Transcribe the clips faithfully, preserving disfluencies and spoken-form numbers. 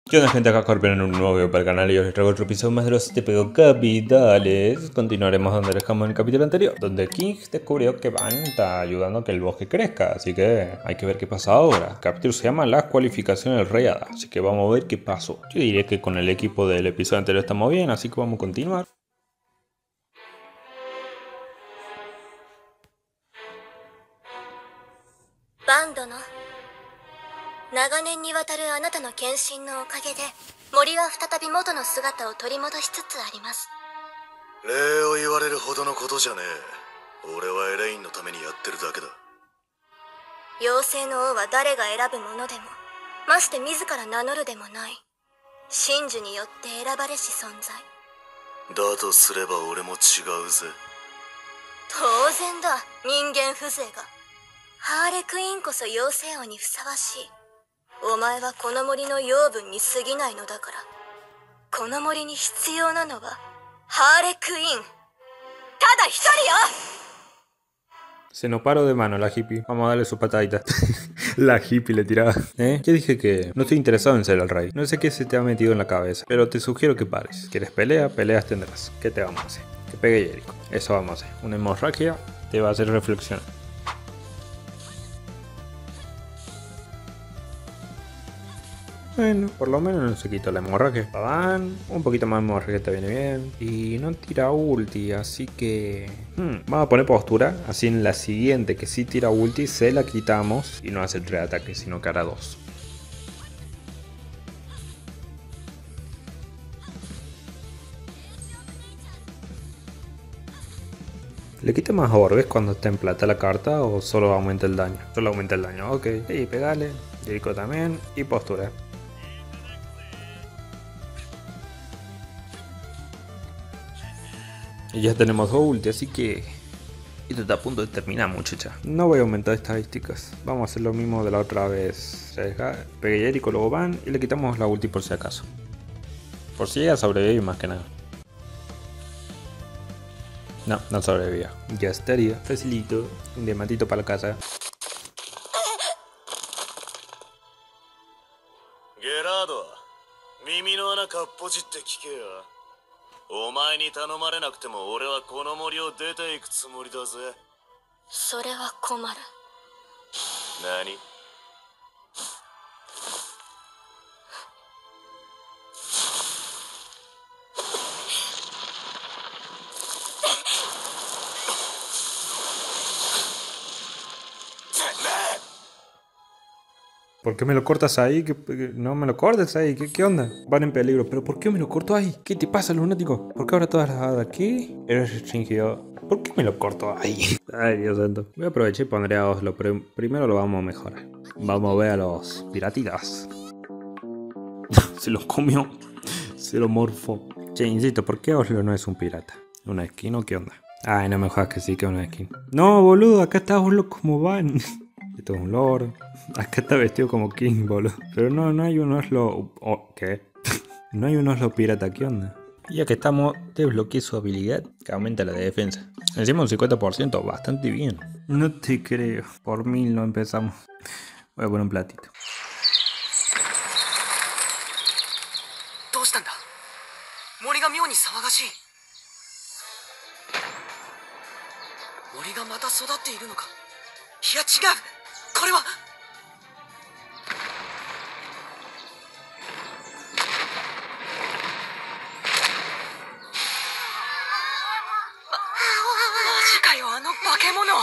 ¿Qué onda, gente? Acá Scorpion en un nuevo video para el canal y os traigo otro episodio más de los siete pecados capitales. Continuaremos donde dejamos en el capítulo anterior, donde King descubrió que Van está ayudando a que el bosque crezca, así que hay que ver qué pasa ahora. El capítulo se llama Las cualificaciones del Rey Hada, así que vamos a ver qué pasó. Yo diría que con el equipo del episodio anterior estamos bien, así que vamos a continuar. Van殿、長年にわたるあなたの献身のおかげで森は再び元の姿を取り戻しつつあります。 礼を言われるほどのことじゃねえ。俺はエレインのためにやってるだけだ。 妖精の王は誰が選ぶものでも、まして自ら名乗るでもない、神樹によって選ばれし存在だとすれば俺も違うぜ。 当然だ。人間風情が。ハーレクイーンこそ妖精王にふさわしい。お前はこの森の養分に過ぎないのだから。この森に必要なのはハーレクイーンただ一人よ。 Se nos paró de mano la hippie. Vamos a darle su patadita. La hippie le tiraba. ¿Eh? Yo dije que no estoy interesado en ser el rey. No sé qué se te ha metido en la cabeza, pero te sugiero que pares. ¿Quieres pelea? Peleas tendrás. ¿Qué te vamos a hacer? Que pegue Jericho. Eso vamos a hacer. Una hemorragia te va a hacer reflexionar. Bueno, por lo menos no se quitó la hemorragia. Van, un poquito más de hemorragia te viene bien. Y no tira ulti, así que... Hmm, vamos a poner postura. Así en la siguiente que sí tira ulti, se la quitamos. Y no hace el tres ataques, sino que hará dos. ¿Le quita más orbes cuando está en plata la carta o solo aumenta el daño? Solo aumenta el daño, ok. Y pegale, Jericho también, y postura. Y ya tenemos dos ulti, así que... Esto está a punto de terminar, muchacha. No voy a aumentar estadísticas. Vamos a hacer lo mismo de la otra vez. Pegué Jericho, luego Van y le quitamos la ulti por si acaso. Por si ella sobrevive más que nada. No, no sobrevivía. Ya estaría. Facilito. Un diamantito para la casa. ゲラード、耳の穴かっぽじって聞けや。お前に頼まれなくても俺はこの森を出ていくつもりだぜ。 それは困る。 何？ ¿Por qué me lo cortas ahí? ¿Qué, qué, no me lo cortes ahí. ¿Qué, ¿Qué onda? Van en peligro. ¿Pero por qué me lo corto ahí? ¿Qué te pasa, lunático? ¿Por qué ahora todas las hadas aquí? Eres restringido. ¿Por qué me lo corto ahí? Ay, Dios santo. Voy a aprovechar y pondré a Oslo, pero primero lo vamos a mejorar. Vamos a ver a los piratitas. Se los comió. Se lo morfó. Che, insisto, ¿por qué Oslo no es un pirata? ¿Una skin o qué onda? Ay, no me jodas que sí que es una skin. No, boludo, acá está Oslo como Van. Esto es un lord. Acá está vestido como King, boludo. Pero no, no hay un Oslo... Oh, ¿qué? No hay un Oslo pirata, ¿qué onda? Ya que estamos, desbloqueé su habilidad que aumenta la de defensa. Encima un cincuenta por ciento, bastante bien. No te creo. Por mil no empezamos. Voy a poner un platito. どうしたんだ？森が妙に騒がしい。森がまた育っているのか？いや違う。これは。 あの化け物。あ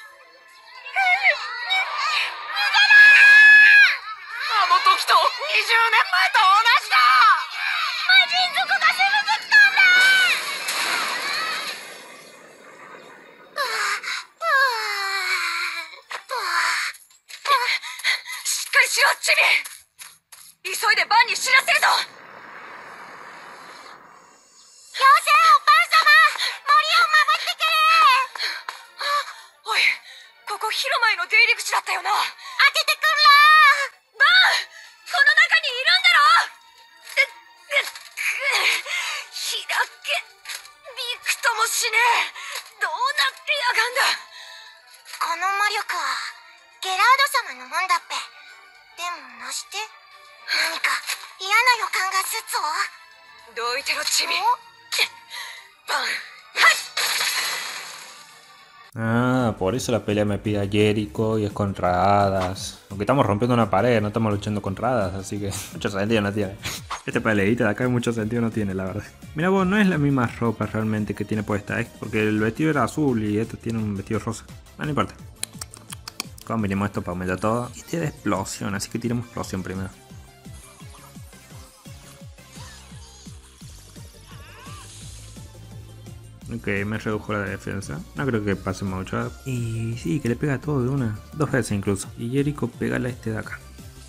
の時とにじゅうねんまえと同じだ。魔人族が攻めてきたんだ。しっかりしろ、チビ。急いでバンに知らせるぞ。妖精おばあ様、森を守ってくれ。 おい、ここ広間への出入り口だったよな。開けてくんら。バン、この中にいるんだろ。開け、びくともしねえ。どうなってやがんだ。 この魔力はゲラード様のもんだっぺ。でもなして何か嫌な予感がすっぞ。どういてろチビ。バン。 Ah, por eso la pelea me pide a Jericho y es contra hadas. Aunque estamos rompiendo una pared, no estamos luchando contra hadas, así que mucho sentido no tiene. Este peleita de acá mucho sentido no tiene, la verdad. Mira vos, no es la misma ropa realmente que tiene puesta, ¿eh? Porque el vestido era azul y este tiene un vestido rosa. Ah, no importa. Combinemos esto para aumentar todo. Y tiene explosión, así que tiremos explosión primero. Ok, me redujo la defensa. No creo que pase mucho. Y sí, que le pega todo de una. Dos veces incluso. Y Jericho pegale a este de acá.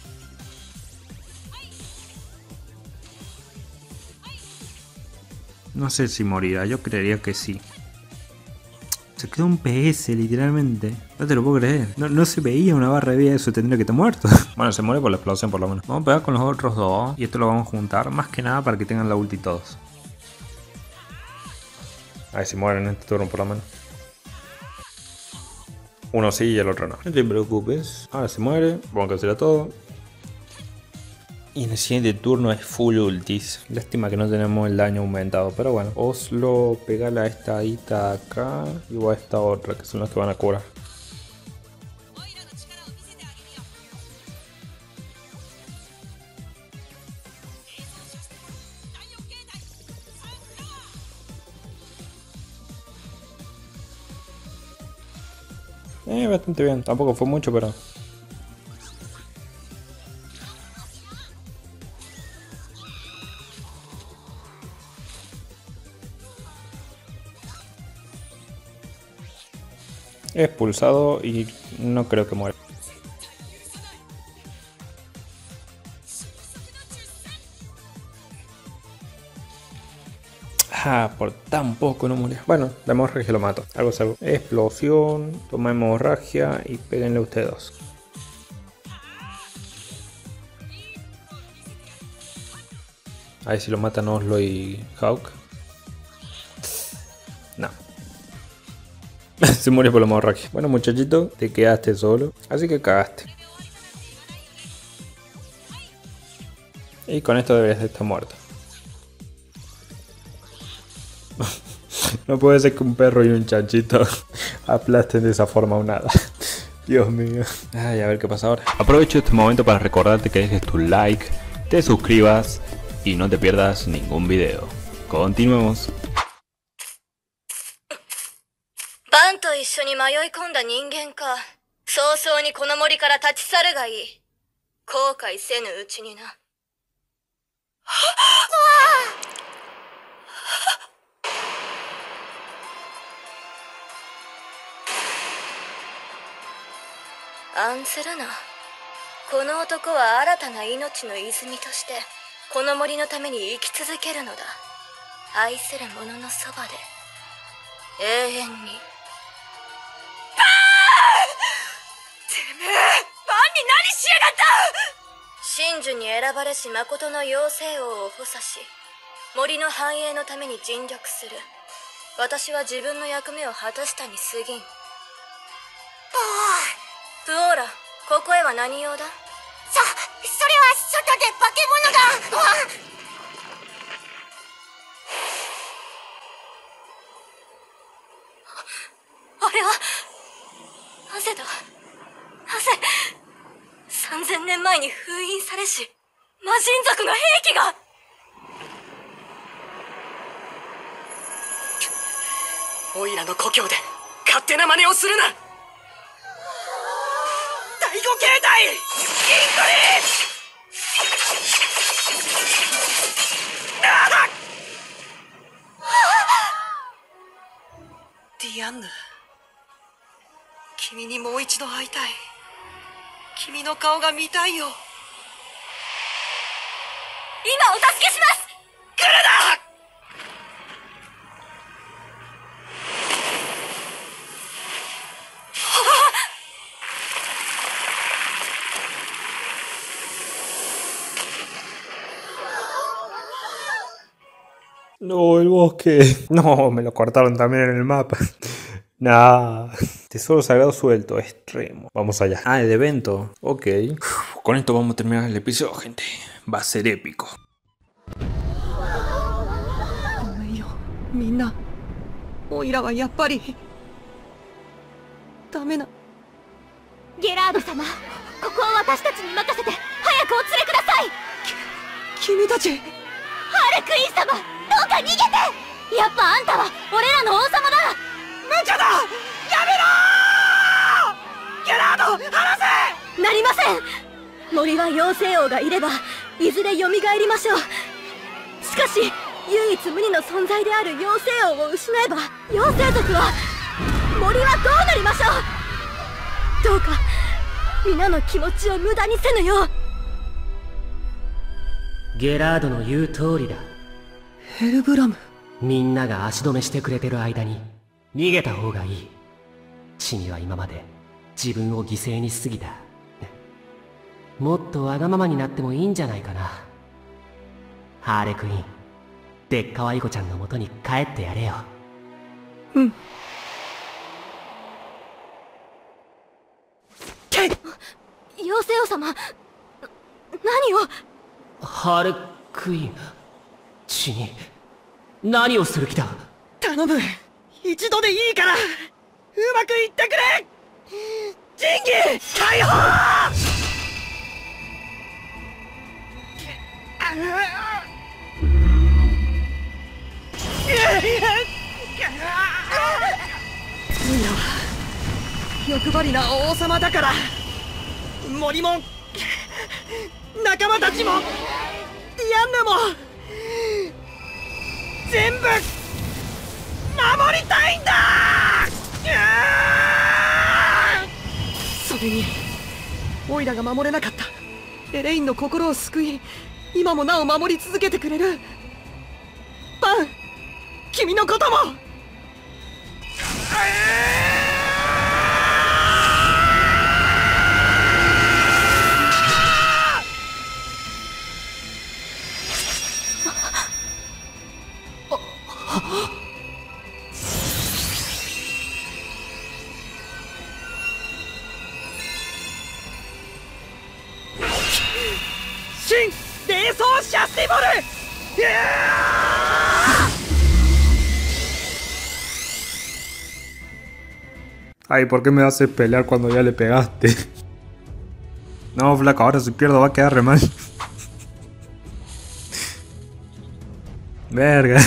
No sé si morirá, yo creería que sí. Se quedó un P S literalmente. No te lo puedo creer. No, no se veía una barra de vida, eso tendría que estar muerto. Bueno, se muere por la explosión por lo menos. Vamos a pegar con los otros dos. Y esto lo vamos a juntar. Más que nada para que tengan la ulti todos. A ver si mueren en este turno por lo menos. Uno sí y el otro no. No te preocupes. Ahora se muere. Vamos a cancelar todo. Y en el siguiente turno es full ultis. Lástima que no tenemos el daño aumentado. Pero bueno. Oslo, pegale a esta adita acá. Y a esta otra, que son las que van a curar. Eh, bastante bien. Tampoco fue mucho, pero... expulsado y no creo que muera. Ah, por tan poco no murió. Bueno, la hemorragia lo mato. Algo salvo. Explosión. Toma hemorragia y péguenle ustedes dos. A ver si lo matan Oslo y Hawk. No. Se murió por la hemorragia. Bueno, muchachito, te quedaste solo. Así que cagaste. Y con esto deberías de estar muerto. No puede ser que un perro y un chanchito aplasten de esa forma un hada. Dios mío. Ay, a ver qué pasa ahora. Aprovecho este momento para recordarte que dejes tu like, te suscribas y no te pierdas ningún video. Continuemos. バンと一緒に迷い込んだ人間か。早々にこの森から立ち去るがいい。後悔せぬうちにな。案ずるな。この男は新たな命の泉としてこの森のために生き続けるのだ。愛する者のそばで永遠に。バー！てめえ、バンに何しやがった！真珠に選ばれし誠の妖精王を補佐し、森の繁栄のために尽力する。私は自分の役目を果たしたに過ぎん。プオーラ、ここへは何用だ？そ、それは外で化け物が。あれはなぜだ？なぜ三千年前に封印されし魔人族の兵器が。オイラの故郷で勝手な真似をするな。第五形態イントリー！ディアンヌ、君にもう一度会いたい。君の顔が見たいよ。今お助けします。来るな！ No, el bosque. No, me lo cortaron también en el mapa. Nah. Tesoro sagrado suelto, extremo. Vamos allá. Ah, el evento. Ok. Uf, con esto vamos a terminar el episodio, gente. Va a ser épico. ごめんよ、みんな。オイラはやっぱりダメな。 ゲラード様、ここは私たちに任せて早くお連れください。 き君たち。 ハーレクイーン様、どうか逃げて。やっぱあんたは俺らの王様だ。 無茶だ、やめろー。ゲラード、離せ。 なりません。森は妖精王がいればいずれ蘇りましょう。しかし唯一無二の存在である妖精王を失えば妖精族は、森はどうなりましょう。どうか皆の気持ちを無駄にせぬよう。 ゲラードの言う通りだ。 ヘルブラム。 みんなが足止めしてくれてる間に逃げた方がいい。チミは今まで自分を犠牲にしすぎた。もっとわがままになってもいいんじゃないかな。ハーレクイーン、でっかわい子ちゃんの元に帰ってやれよ。 うん。 妖精王様、何を。 ハーレクイーン、チミ、何をする気だ。 頼む、一度でいいからうまくいってくれ。仁義解放。みんなは欲張りな王様だから、森も仲間たちもヤンヌも全部守りたいんだ。それにオイラが守れなかったエレインの心を救い、今もなお守り続けてくれるパン、君のことも。新霊装シャスティボル。 Ay, ¿por qué me haces pelear cuando ya le pegaste? No, flaco, ahora si pierdo va a quedar re mal. Verga.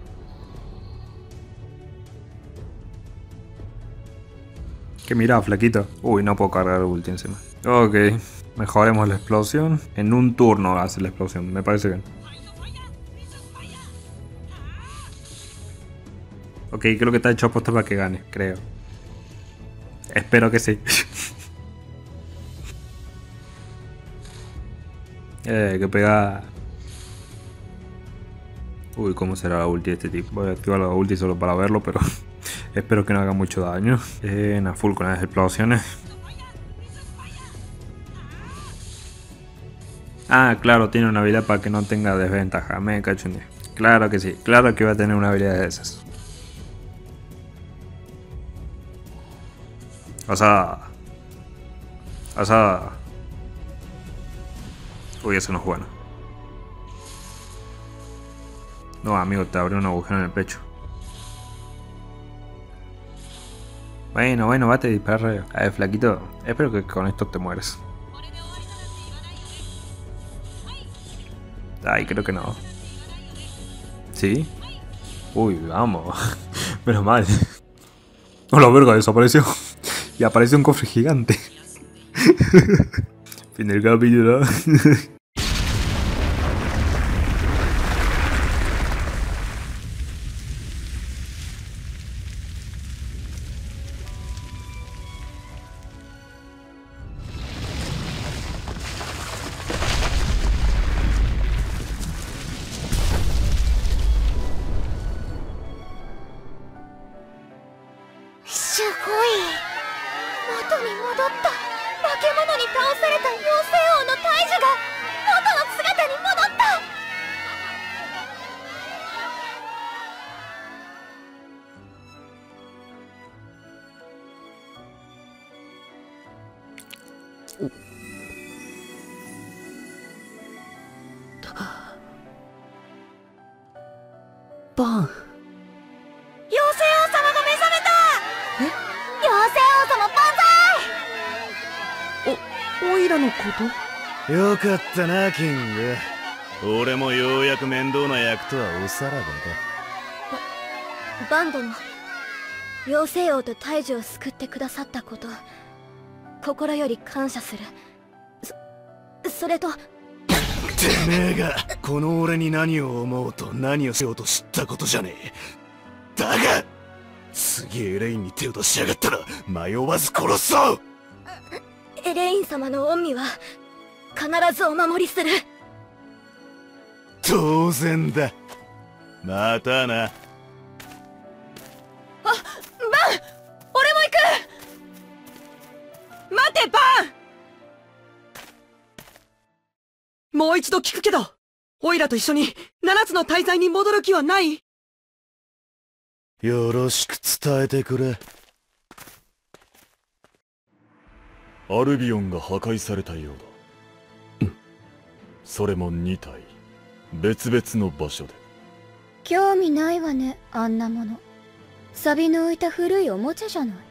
Que mira, flaquito. Uy, no puedo cargar el ulti encima. Ok, mejoremos la explosión. En un turno hace la explosión, me parece bien. Ok, creo que está hecho aposta para que gane, creo. Espero que sí. Eh, qué pegada. Uy, ¿cómo será la ulti de este tipo? Voy a activar la ulti solo para verlo, pero espero que no haga mucho daño. En a full con las explosiones. Ah, claro, tiene una habilidad para que no tenga desventaja. Me cacho en. Claro que sí, claro que va a tener una habilidad de esas. O sea... O sea... Uy, eso no es bueno. No, amigo, te abrió un agujero en el pecho. Bueno, bueno, vate a disparar rayo. A ver, flaquito, espero que con esto te mueres. Ay, creo que no. ¿Sí? Uy, vamos. Menos mal. Oh, la verga, desapareció. Y apareció un cofre gigante. Fin del capítulo. バン。 妖精王様が目覚めた。 え？ 妖精王様万お、オイラのこと？ よかったな、キング。俺もようやく面倒な役とはおさらばだ。 バン殿、妖精王と大樹を救ってくださったこと、心より感謝する。そ、それと、 てめえがこの俺に何を思うと何をしようと知ったことじゃねえ。だが次エレインに手を出しやがったら迷わず殺そう。 エレイン様の恩義は必ずお守りする。 当然だ。またな。 あ、バン！俺も行く！待て、バン！もう一度聞くけど、オイラと一緒に七つの大罪に戻る気はない？ よろしく伝えてくれ。アルビオンが破壊されたようだ。それもに体、別々の場所で。 興味ないわね、あんなもの。錆の浮いた古いおもちゃじゃない。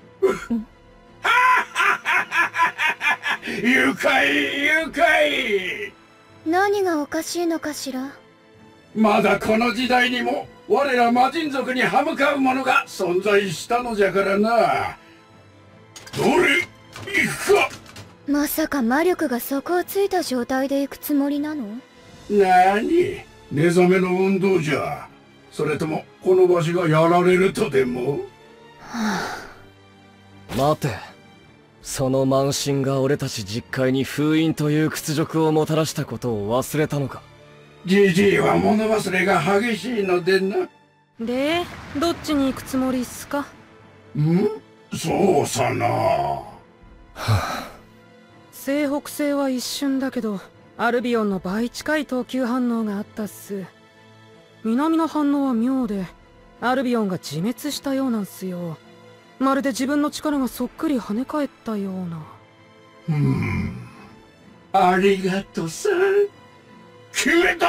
愉快愉快。 何がおかしいのかしら。 まだこの時代にも我ら魔人族に歯向かう者が存在したのじゃからな。どれ行くか。 まさか魔力が底をついた状態で行くつもりなの？ なに、寝覚めの運動じゃ。それともこの場所がやられるとでも？ はあ、待て。その慢心が俺たち実界に封印という屈辱をもたらしたことを忘れたのか。 じじいは物忘れが激しいのでな。 で、どっちに行くつもりっすか？ ん？そうさな。はあ、西北西は一瞬だけど、アルビオンの倍近い投球反応があったっす。南の反応は妙で、アルビオンが自滅したようなんすよ。まるで自分の力がそっくり跳ね返ったような。 うーん。ありがとさ。決めた。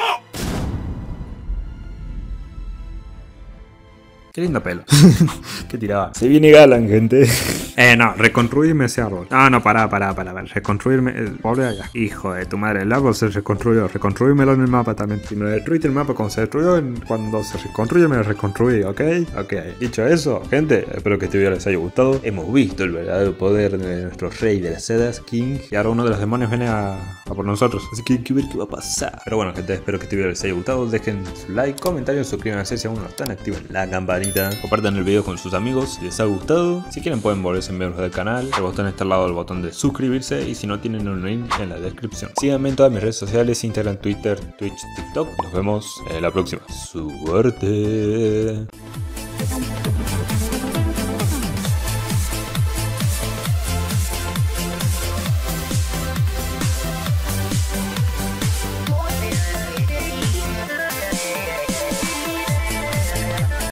Qué lindo pelo. ¿Qué tiraba? Se viene Galan, gente. Eh, no, reconstruirme ese árbol. Ah, no, pará, pará, pará. Reconstruirme. El pobre allá. Hijo de tu madre, el árbol se reconstruyó. Reconstruírmelo en el mapa también. Si me destruiste el mapa cuando se destruyó, cuando se reconstruye, me lo reconstruí, ¿ok? Ok. Dicho eso, gente, espero que este video les haya gustado. Hemos visto el verdadero poder de nuestro rey de las sedas, King. Y ahora uno de los demonios viene a, a por nosotros. Así que hay que ver qué va a pasar. Pero bueno, gente, espero que este video les haya gustado. Dejen su like, comentario, suscríbanse si aún no están, activen la campanita. Compartan el video con sus amigos si les ha gustado. Si quieren pueden volverse miembros del canal. El botón está al lado del botón de suscribirse. Y si no, tienen un link en la descripción. Síganme en todas mis redes sociales: Instagram, Twitter, Twitch, TikTok. Nos vemos en la próxima. Suerte.